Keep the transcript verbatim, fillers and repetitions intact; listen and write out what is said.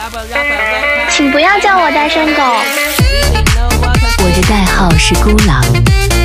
请不要叫我单身狗。 我的代号是孤狼。